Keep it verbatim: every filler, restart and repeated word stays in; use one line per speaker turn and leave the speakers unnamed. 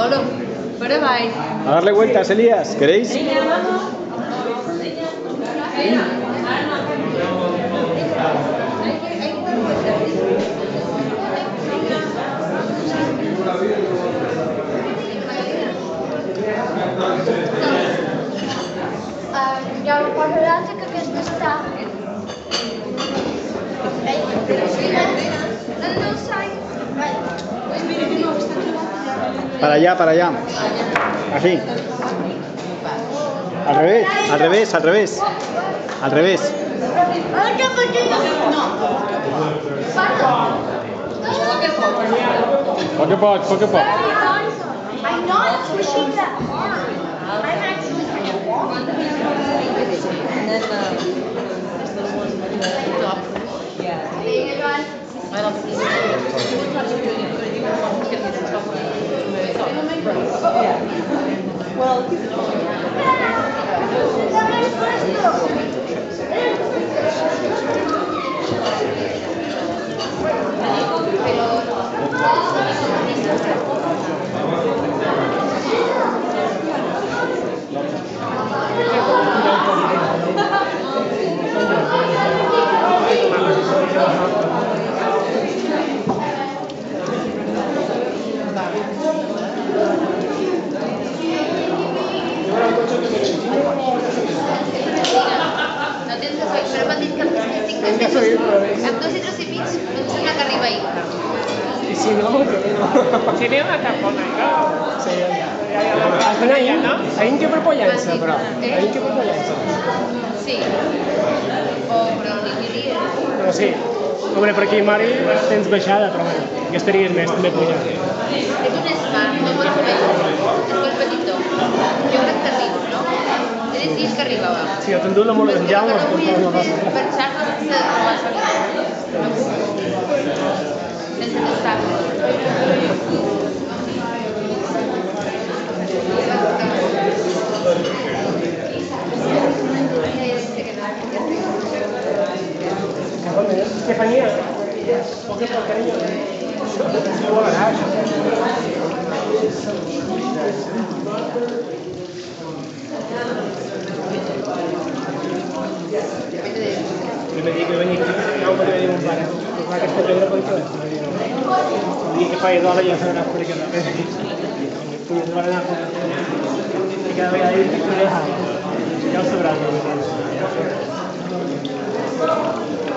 Oro, por avall.
A darle vueltas, Elías, ¿queréis?
Hi ha una cosa d'altra que aquesta està.
Para allá, para allá. Así. Al revés, al revés, al revés. Al revés. Poc a poc, poc a poc.
I'm not pushing that hard. I'm actually kind of walking.
And then uh, there's little ones with the top. Yeah. I don't see it. You would touch it, you could even want to get in trouble. Yeah. Well, no tens de fer, però m'han dit que tinc dos litros, amb dos litros i mig, no em sembla que arriba ahir.
Y si no, no.
Tiene una tapona, ¿no?
Sí, al final, ¿no? Hay un que propollança, però. Hay un que propollança.
Sí. O, però ni diria.
Però sí. Hombre, per aquí, Mari, tens baixada, però bueno, que estaries més també pujant.
És un smart, no pot fer, és molt petitó. Jo crec que arriba, no? He dit que arribava.
Sí, jo t'endú la molt en Jaume, els companys de la
Per xarxa sense la solida. No puc. Sense tastar-lo.
Estefanía, ¿por qué por cariño? No lo harás. Primer dia que venia aquí, no me devia dir un pare. Va, aquesta pedra per això. El dia que faig d'hora ja s'ha anat per aquí. Puja, es va anar per aquí. I cada vegada dic que no ja ho sabràs.